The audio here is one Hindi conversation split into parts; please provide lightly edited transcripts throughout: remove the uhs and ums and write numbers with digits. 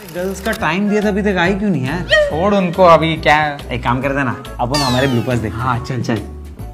गर्ल्स का टाइम दिया था, अभी तक आई क्यों नहीं है? छोड़ उनको, अभी क्या एक काम करते ना, अपन हमारे ब्लूपर्स देख। हाँ चल चल।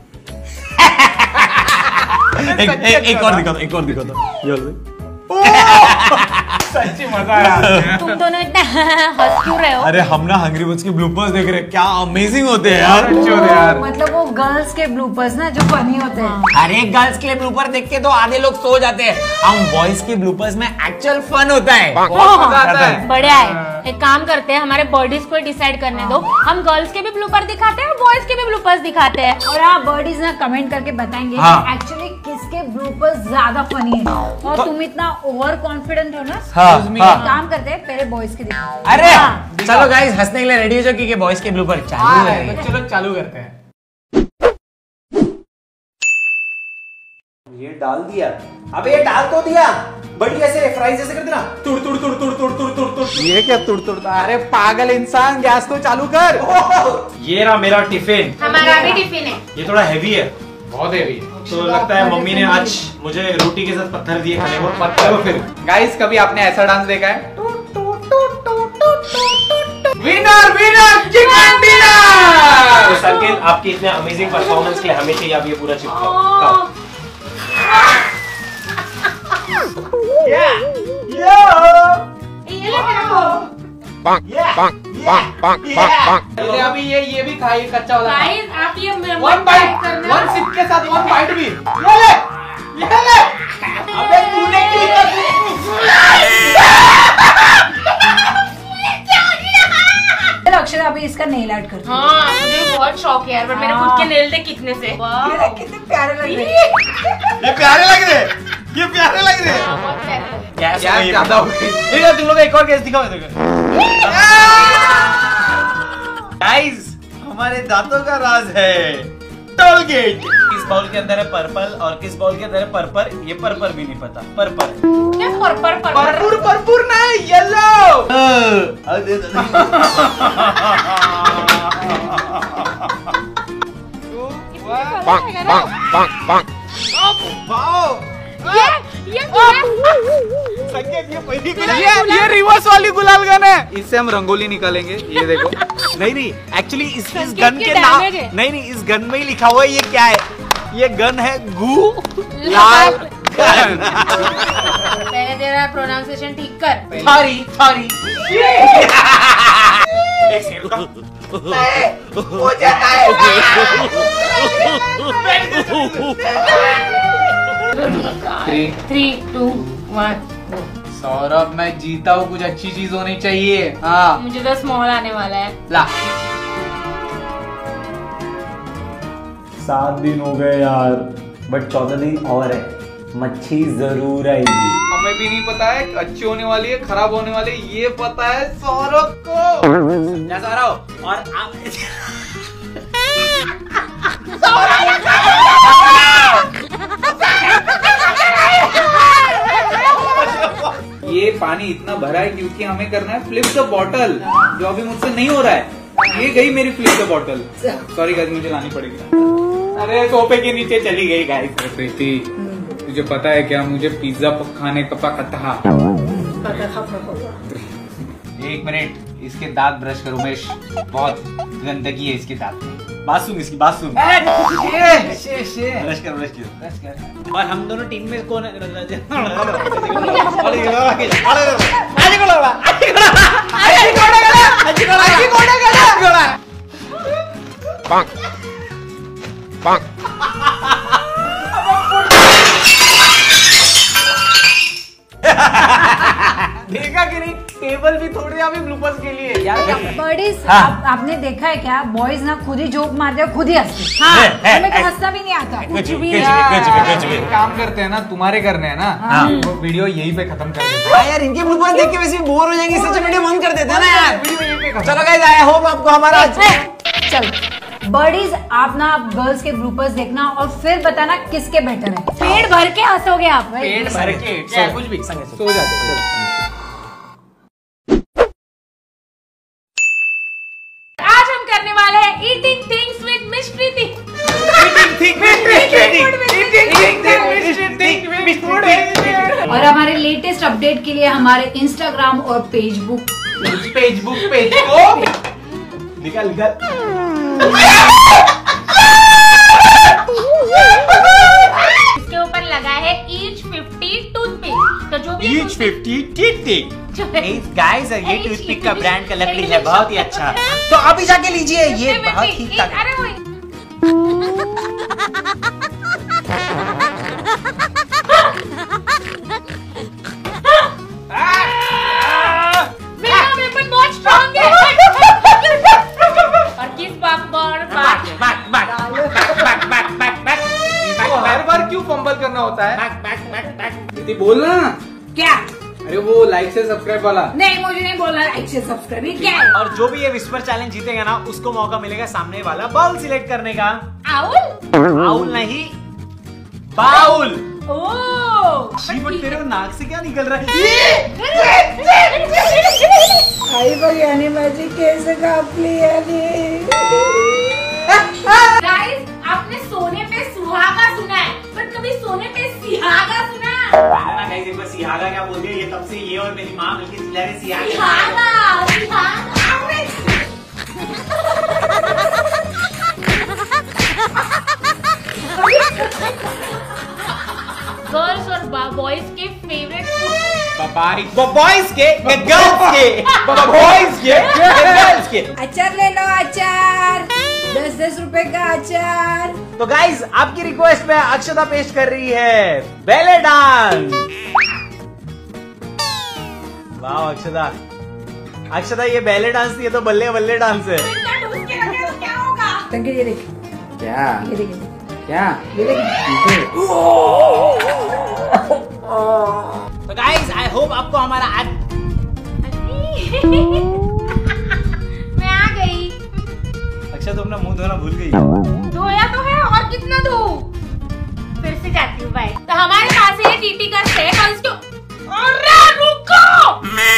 एक और दिखा दो। सच्ची मजा आया। तुम दोनों इतना हंस क्यों रहे हो? अरे हम ना हंग्री बर्ड्स के ब्लूपर्स देख रहे हैं, क्या अमेजिंग होते हैं यार। यार मतलब वो गर्ल्स के ब्लूपर्स ना जो फनी होते हैं। अरे गर्ल्स के ब्लूपर देख के तो आधे लोग सो जाते हैं, हम बॉयज के ब्लूपर्स में एक्चुअल फन होता है। मजा आता है। बढ़िया है। एक काम करते हैं, हमारे बॉडीज को डिसाइड करने दो, हम गर्ल्स के भी ब्लूपर दिखाते हैं और बॉयज के भी ब्लूपर्स दिखाते हैं। और हाँ, बर्डीज ना कमेंट करके बताएंगे हाँ। एक्चुअली किसके ब्लूपर्स ज्यादा फनी है। और तुम इतना ओवर कॉन्फिडेंट हो ना, हाँ, एक हाँ। काम करते हैं पहले बॉयज के दिखाते हैं। अरे चलो गाइस, हंसने के लिए रेडी हो जाओ क्योंकि बॉयज के ब्लूपर चालू है। तो चलो चालू करते हैं। ये डाल दिया, अबे ये डाल तो दिया, बड़ी ऐसे फ्राइज जैसे कर देना, तुड़ तुड़ तुड़ तुड़ तुड़ तुड़ तुड़ तुड़। ये क्या तुड़ तुड़? अरे पागल इंसान, गैस तो चालू कर। ये रहा मेरा टिफिन। हमारा भी टिफिन है। ये थोड़ा हैवी है, बहुत हेवी। तो लगता है मम्मी ने आज मुझे रोटी के साथ पत्थर दिए खाने को। चलो फिर गाइस, कभी आपने ऐसा डांस देखा है? Winner winner chicken dinner. तो संकेत, आपकी इतने अमेजिंग परफॉर्मेंस के लिए हमें चाहिए आप ये पूरा चिप खाओ। अभी ये भी खाइए कच्चा वाला। गाइस आप ये वन बाइट, वन सिप के साथ वन बाइट भी। ये ले। अबे तूने अक्षर अभी इसका नेल आर्ट कर। हाँ मुझे बहुत शौक है यार, पर मैंने खुद के नेल देख कितने से। कितने प्यारे लग रहे हैं। ये प्यारे लग रहे, ये प्यारे लग रहे। बहुत प्यारे लग रहे। गैस ज्यादा हो गई। ठीक है, तुम लोग एक और गैस दिखाओ। गाइस, हमारे दांतों का राज है टोल गेट। किस बाउल के अंदर है पर्पल और किस बाउल के अंदर है पर्पल, ये पर्पल भी नहीं पता। पर्पल क्या पर्पल भरपूर नहीं, येलो। ये रिवर्स वाली गुलाल गन है, इससे हम रंगोली निकालेंगे। ये देखो। नहीं एक्चुअली इस संकेत गन के के नाम damage है। नहीं इस गन में ही लिखा हुआ है। ये क्या है? ये गन है गू लाल गन। पहले तेरा प्रोनाउंसिएशन ठीक कर। थारी थारी। एक सेकंड रुका। मुझे नहीं। 3, 2, 1। सौरभ, मैं जीता हूँ, कुछ अच्छी चीज होनी चाहिए। हाँ मुझे तो स्मॉल आने वाला है। ला। 7 दिन हो गए यार, बट 14 दिन और है, मच्छी जरूर आएगी। हमें भी नहीं पता है अच्छी होने वाली है खराब होने वाली है, ये पता है सौरभ को। जैसा रहा हो और आप ये पानी इतना भरा है क्योंकि हमें करना है फ्लिप द बॉटल, जो अभी मुझसे नहीं हो रहा है। ये गई मेरी flip the bottle. Sorry guys, मुझे लानी पड़ेगी। अरे सोफे के नीचे चली गई गाइस। प्रीति, तुझे पता है क्या, मुझे पिज्जा खाने का पता था। एक मिनट, इसके दांत ब्रश कर उमेश, बहुत गंदगी है इसके दांत में। बात सुन, इसकी बात सुन। ब्रश कर। और हम दोनों टीम में कौन है? देखा कि नहीं, टेबल भी थोड़े अभी ब्लूपर्स के लिए यार। बर्डीज, हाँ। आपने देखा है क्या, बॉयज ना खुद ही जोक मारते हैं, खुद ही हंसते। हाँ हमें तो हंसना भी नहीं आता। कुछ भी एक काम करते हैं ना, तुम्हारे करने हैं ना, हाँ। वो वीडियो यहीं पे खत्म कर देते हैं। यार इनके ब्लूपर्स देख के वैसे भी बोर हो जाएंगे, इससे वीडियो बंद कर देते हैं ना यार। वीडियो यहीं पे खत्म। चलो गाइस, आई होप आपको हमारा चल बर्डीज, आप ना गर्ल्स के ब्लूपर्स देखना और फिर बताना किसके बेटर है। पेट भर के हंसोगे आप। पेट भर के क्या कुछ भी सो जाते। आज हम करने वाले हैं eating things with miss Preeti. और हमारे लेटेस्ट अपडेट के लिए हमारे इंस्टाग्राम और फेसबुक निकल इसके ऊपर लगा है ईच 50 टूथपिक। तो जो भी ईच 50 टीटी। गाइस ये टूथपिक का ब्रांड का लकड़ी है, बहुत ही अच्छा। तो अभी जाके लीजिए, ये बहुत ही अरे वो मेरा वेपन बहुत स्ट्रांग है। और किस पॉपकॉर्न हर बार क्यों फंबल करना होता है? दीदी बोलना। क्या? अरे वो लाइक से सब्सक्राइब वाला। नहीं, मुझे नहीं बोलना लाइक से सब्सक्राइब। ये क्या है? और जो भी ये विस्पर चैलेंज जीतेगा ना, उसको मौका मिलेगा सामने वाला बाउल सिलेक्ट करने का। आउल आउल नहीं, बाउल। ओह जी बट तेरे नाक से क्या निकल रहा है? आई बिरयानी मैजिक कैसे कापली गाइस, आपने सोने पे सुहागा सुना है, पर कभी सोने पे सिहागा सुना? गाइस एक बार सिहागा क्या बोल दिया, ये तब से ये और मेरी माँ मिलकर चिल्ला रहे सिहागा। गर्ल्स और बॉयज के फेवरेट बॉयज के गर्ल्स के बॉयज के गर्ल्स के। अचार ले लो, अचार 10-10 रुपए का अचार। तो गाइज आपकी रिक्वेस्ट पे अक्षता पेश कर रही है बैले डांस। वाह अक्षता, अक्षता ये बैले डांस नहीं, ये तो बल्ले बल्ले डांस है। क्या होगा? तंगे ये देख, क्या ये देख, क्या? ये देख। तो गाइज आई होप आपको हमारा मैं आ गई। अक्षता तुमने मुंह धोना भूल गई। धोया तो है, और कितना धो? फिर से जाती हूँ बाय। तो हमारे पास है टीटी का सेट और इसको। अरे रुको,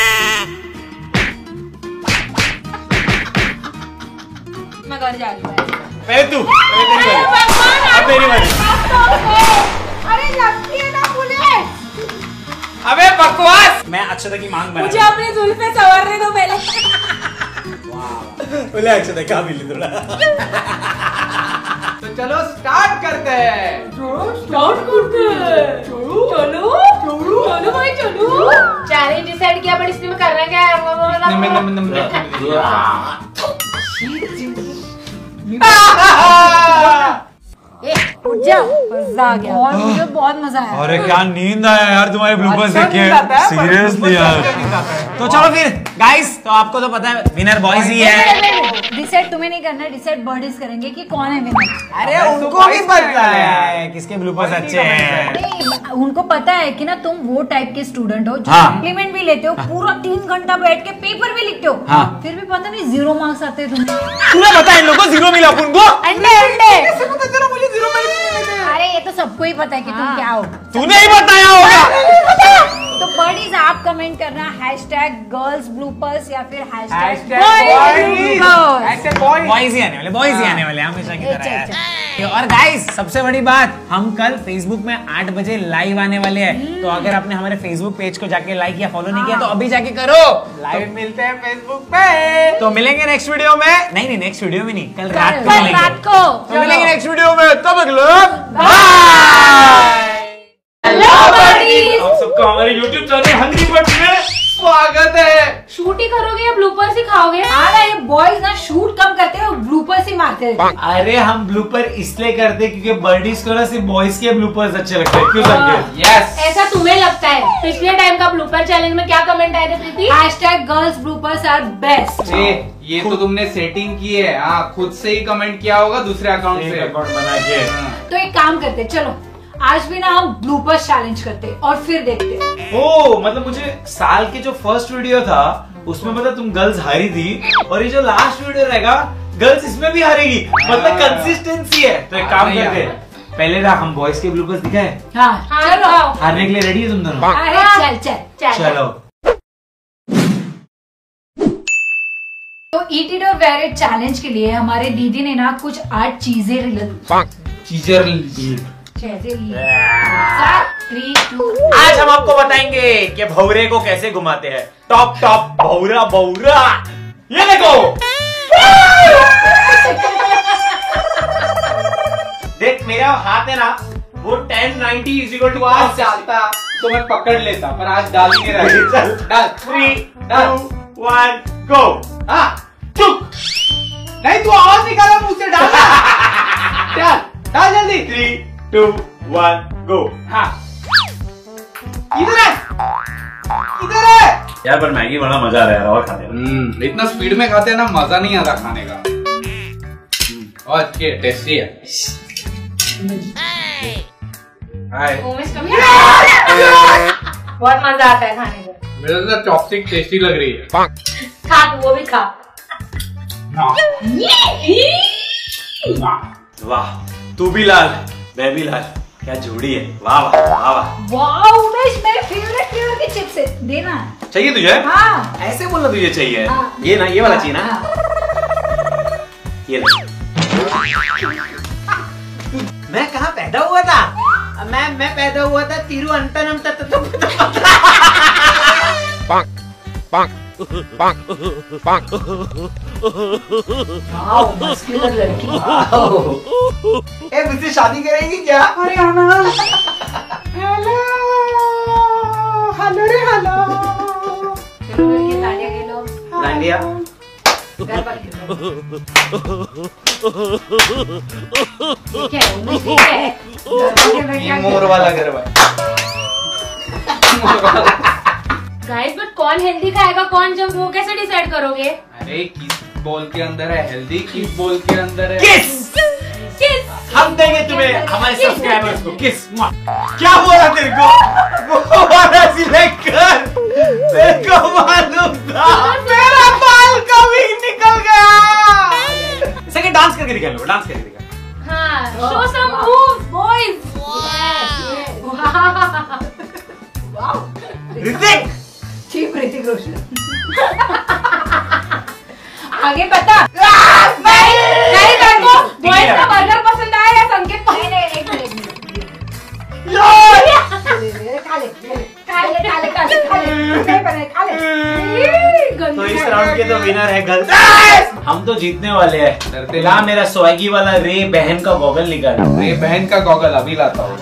मैं घर जा रही हूँ। पहले तू, पहले तेरी बारी। अब मेरी बारी। अरे लगती है ना पुलिस। अबे बकवास। मैं अक्षता की मांग बना। मुझे अपनी जुल्फे संवारने दो पहले। बोले अक्षता क्या मिली थोड़ा। तो चलो स्टार्ट करते हैं। चलो भाई चलो। चैलेंज डिसाइड किया, पर इसमें में करना क्या है? उठ जा, मजा आ गया। और मुझे बहुत मजा आया। अरे क्या नींद आया यार तुम्हारे ब्लूपर्स देख नींद आता के, है, पर सीरियसली यार। तो चलो फिर गाइस, तो आपको तो पता है विनर बॉयज ही है। डिसाइड तुम्हें नहीं करना, डिसाइड बर्डीज करेंगे कि कौन है विनर। अरे उनको भी पता है किसके ब्लूपर्स अच्छे हैं। नहीं, उनको पता है कि ना तुम वो टाइप के स्टूडेंट हो जो हाँ। सप्लीमेंट भी लेते हो, पूरा 3 घंटा बैठ के पेपर भी लिखते हो, हाँ। फिर भी पता नहीं 0 मार्क्स आते हैं तुम्हें। तुम्हें पता है इन लोगों को 0 मिला अपन को। अंडे अंडे। मुझे 0 मिले। अरे ये तो सबको ही पता है कि तुम क्या हो। तूने ही बताया होगा। तो बर्डीज आप कमेंट करना #गर्ल्स ब्लूपर्स या फिर बॉयज ही आने वाले, बॉयज ही आने वाले हमेशा की तरह यार। और गाइस सबसे बड़ी बात, हम कल फेसबुक में 8 बजे लाइव आने वाले हैं। तो अगर आपने हमारे फेसबुक पेज को जाके लाइक या फॉलो नहीं किया तो अभी जाके करो। लाइव मिलते हैं फेसबुक पे। तो मिलेंगे नेक्स्ट वीडियो में। नहीं नेक्स्ट वीडियो में नहीं, कल रात को कल मिलेंगे। रात को। तो मिलेंगे नेक्स्ट वीडियो में, तब तक लोग हेलो बॉडीज। आप सबका हमारे YouTube चैनल हंग्री बर्ड्स में स्वागत है। शूट ही करोगे या ब्लूपर्स ही खाओगे? हाँ, ये बॉयज ना शूट कम करते हैं और ब्लूपर्स ही मारते हैं। अरे हम ब्लूपर इसलिए करते क्योंकि बर्डीज को ना सिर्फ बॉयज के ब्लूपर्स अच्छे लगते हैं। क्यों लगते हैं? यस। ऐसा तुम्हें लगता है? पिछले टाइम का ब्लूपर चैलेंज में क्या कमेंट आए थे Preeti? #Girls bloopers are best. ये तो तुमने सेटिंग की है। हाँ, खुद से ही कमेंट किया होगा दूसरे अकाउंट एक से। अकाउंट बना के। तो एक काम करते, चलो आज भी ना हम ब्लूपर्स चैलेंज करते और फिर देखते। ओ मतलब मुझे साल के जो फर्स्ट वीडियो था उसमें मतलब तुम गर्ल्स हारी थी, और ये जो लास्ट वीडियो रहेगा गर्ल्स इसमें भी हारेगी। मतलब कंसिस्टेंसी है। तो एक काम करते हैं, पहले ना हम बॉयज के ब्लूपर्स दिखाए। हाँ चलो। हारने के लिए रेडी है तुम दोनों? अरे चल चल। चलो। तो ईट इट और वेयर इट चैलेंज के लिए हमारे दीदी ने ना कुछ 8 चीजें चीजर आज हम आपको बताएंगे कि भौरे को कैसे घुमाते हैं। टॉप टॉप भौरा भौरा, ये देखो। देख मेरा हाथ है ना, वो 1090 इज इक्वल टू आज चाहता तो मैं पकड़ लेता, पर आज डाल ही नहीं रहा। डाल 3 2 1 गो। हाँ चुप, नहीं तू आवाज निकाला मुंह से, डाल डाल डाल जल्दी। 3 2 1 गो। हाँ इधर है, इधर है। यार पर मैगी बड़ा मजा आ रहा है और खाने में। इतना स्पीड में खाते हैं ना, मजा नहीं आता खाने का। और अच्छी है, टेस्टी है। हाय, उमेश कभी बहुत मजा आता है खाने को। मेरे तो चॉपस्टिक टेस्टी लग रही है। खा तू, वो भी खा। वाह, तू भी लाल मैं भी लाल, क्या जोड़ी है। वाह वाह वाह वाह। वाह उमेश, मेरे फेवरेट फ्लेवर के चिप्स है, देना। चाहिए तुझे? हाँ। ऐसे बोलना तुझे चाहिए। हाँ। ये ना, ये वाला चाहिए ना। हाँ। ये ले। मैं कहाँ पैदा हुआ था? मैं पैदा हुआ था तिरुअनंतपुरम। वाह, मस्कुलर लड़की। ए, मुझसे शादी करेगी क्या? हरियाणा। हेलो हेलो रे हेलो। चलो लड़की, तालियां खेलो। डांडिया। गरबा खेलो। ठीक है उमेश, ठीक है। गरबा खेल रही ये है। मोर वाला गरबा। गाइस बट कौन हेल्दी खाएगा, कौन जंक, वो कैसे डिसाइड करोगे? अरे किस बोल के अंदर है हेल्दी, किस बोल के अंदर है किस किस हम देंगे तुम्हें, हमारे सब्सक्राइबर्स को किस। क्या बोला तेरे को? वो वाला सिलेक्ट कर, तेरे को मालूम था। मेरा बाल कभी निकल गया। सेकंड डांस करके दिखा लो, डांस करके दिखा। हाँ, show some moves boys. Hrithik ठीक, ऋतिक रोशन। आगे बता। नहीं देखो, बॉयज का बर्गर पसंद आया या संकेत को? नहीं, एक मिनट। तो इस राउंड के तो विनर है गर्ल्स। हम तो जीतने वाले हैं। ला मेरा स्वैगी वाला रे बहन का गॉगल निकाल। ये बहन का गॉगल अभी लाता हूँ।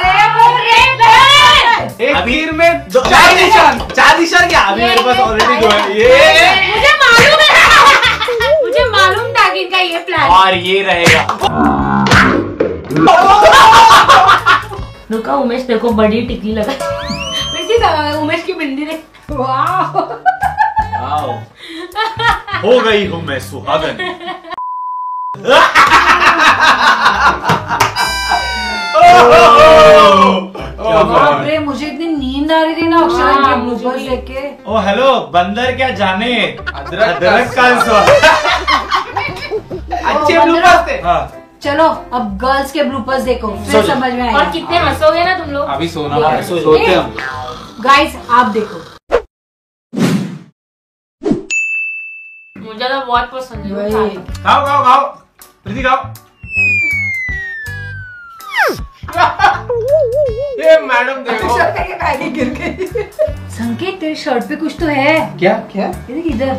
एक अभी तीर में चार निशान क्या? अभी मेरे पास ऑलरेडी 2 है। ये मुझे मालूम है, मुझे मालूम था कि इनका ये प्लान। और ये रहेगा। रुका, उमेश देखो बड़ी टिकली लगा। उमेश की बिंदी ने। वाह, वाओ, हो गई हूँ मैं सुहागन। बाप रे, मुझे इतनी नींद आ रही थी ना अक्षरा के ब्लूपर्स देख के। ओ हेलो बंदर, क्या जाने अदरक का स्वाद। अच्छे ब्लूपर्स थे। हाँ, चलो अब गर्ल्स के ब्लूपर्स देखो, सो फिर जाओ। समझ में और आएगा। कितने हंसोगे ना तुम लोग। अभी सोना ठीक है। पड़ेगा, सोते हम। गाइस आप देखो। मुझे तो बहुत पसंद है। वही। खाओ खाओ खाओ, प्रीति खाओ। ये मैडम देखो। गिर गई। संकेत, तेरे शर्ट पे कुछ तो है। क्या क्या? ये देख इधर।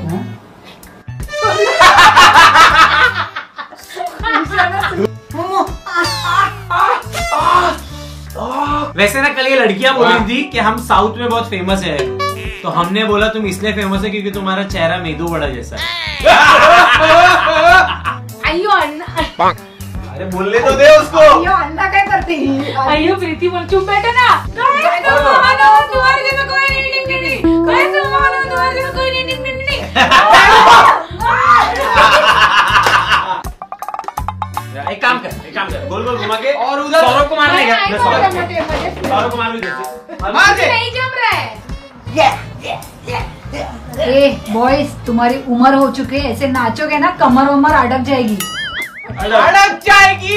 वैसे ना कल ये लड़कियां बोल रही थी कि हम साउथ में बहुत फेमस है, तो हमने बोला तुम इसलिए फेमस है क्योंकि तुम्हारा चेहरा मेदू बड़ा जैसा है। अयो अन्ना, अरे बोलने तो दे उसको। ये अंडा क्या करती है? अयो प्रीति बोल, चुप बैठो ना। तुम्हारे जैसा कोई नहीं निकली। तुम्हारे जैसा कोई नहीं निकली। एक काम कर गोल गोल घुमा के और उधर सौरभ को मारने का। नहीं, सौरभ को मार भी मार दे। नहीं जम रहा है। ए बॉयज, तुम्हारी उम्र हो चुकी है, ऐसे नाचोगे ना कमर वमर अटक जाएगी। अड़क जाएगी।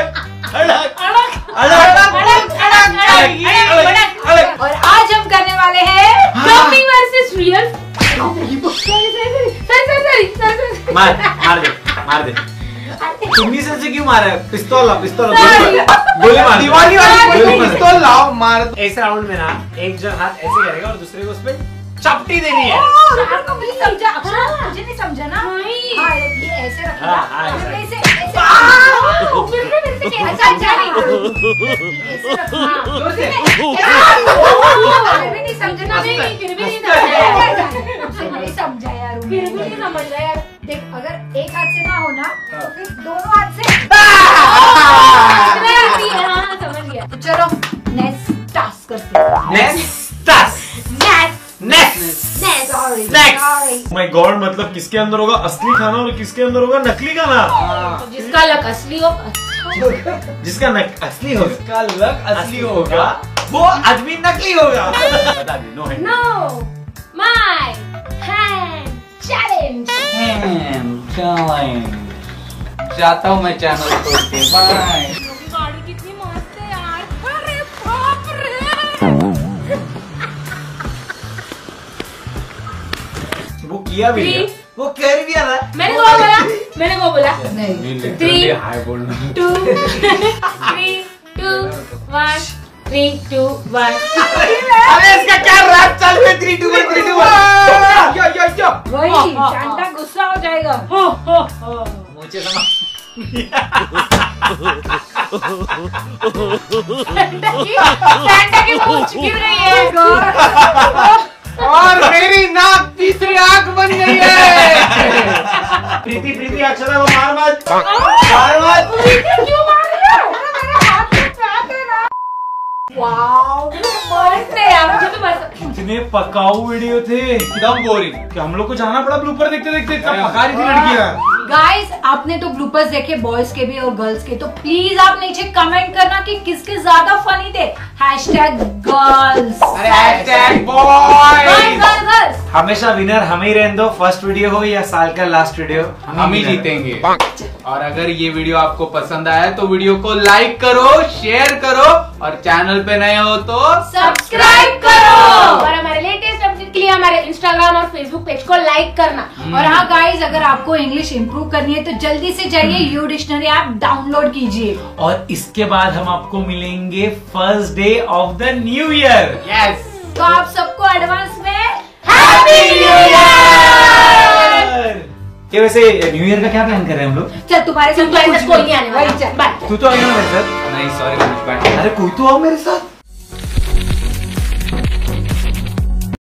और आज हम करने वाले हैं डमी वर्सेस रियल। सॉरी मार दे तुम्ही से क्यों मारा है? पिस्तौल गोली मार दिवाली वाली पिस्तौल लाओ मार। इस राउंड में ना एक जन हाथ ऐसे करेगा और दूसरे को उस पे चपटी देनी है। आपको नहीं समझा, अक्षरा मुझे नहीं समझा ना। नहीं। हाँ, ये ऐसे रखना। हाँ, ऐसे। ऐसे फिर से कह अच्छा अच्छा ऐसे रखना। जोर से। फिर भी नहीं समझा ना। नहीं फिर भी नहीं समझ मुझे नहीं समझा यार। फिर भी नहीं समझ रहा यार। देख, अगर एक हाथ से ना हो ना तो फिर दोनों हाथ से। हाँ समझ गया। तो चलो नेक्स्ट टास्क करते हैं। नेक्स्ट माय गॉड, मतलब किसके अंदर होगा असली खाना और किसके अंदर होगा नकली खाना? जिसका लक असली हो जिसका असली होगा, इसका लक असली होगा, वो आदमी नकली होगा। बता दे, नो है। No my hand challenge. जाता हूँ मैं चैनल छोड़ के, बाय। गाड़ी कितनी मस्त है यार। अरे बाप रे। वो किया भी नहीं, वो कर भी रहा। मैंने को बोला नहीं। 3 हाय बोलना। 2 3 2 1 3 2 1। अरे इसका क्या रैप चालू है? 3 2 1 3 2 1। यो वही शांता गुस्सा हो जाएगा। मुझे समझ सैंटा की पूंछ गिर गई है। और मेरी नाक तीसरी आंख बन गई है। प्रीति अक्षरा को मार मत। क्यों मार रहे हो? मेरे हाथ में पैक है ना। वाओ, मस्त है यार, मुझे तो मस्त। कितने पकाऊ वीडियो थे, एकदम बोरिंग। कि हम लोग को जाना पड़ा ब्लूपर देखते देखते। इतना पका रही थी लड़कियां। गाइस, आपने तो ब्लूपर्स देखे बॉयज के भी और गर्ल्स के, तो प्लीज आप नीचे कमेंट करना कि किसके ज्यादा फनी थे। #गर्ल्स। अरे हैशटैग बॉयज। गर्ल्स। हमेशा विनर हम ही रहने दो, फर्स्ट वीडियो हो या साल का लास्ट वीडियो, हम ही जीतेंगे। और अगर ये वीडियो आपको पसंद आया तो वीडियो को लाइक करो, शेयर करो और चैनल पे नए हो तो सब्सक्राइब करो और हमारे लेटेस्ट अपडेट के लिए हमारे इंस्टाग्राम और फेसबुक पेज को लाइक करना। और हाँ गाइस, अगर आपको इंग्लिश इंप्रूव करनी है तो जल्दी से जाइए यू डिक्शनरी ऐप डाउनलोड कीजिए। और इसके बाद हम आपको मिलेंगे first day of the new year. Yes. तो आप सबको एडवांस में हैप्पी न्यू ईयर। ये वैसे न्यू ईयर का क्या प्लान कर रहे हैं हम लोग? चल तुम्हारे साथ कोई नहीं आने वाला। वही चल। बाय। तू तो आई ना मेरे साथ। नहीं सॉरी, अरे कोई तो आओ मेरे साथ।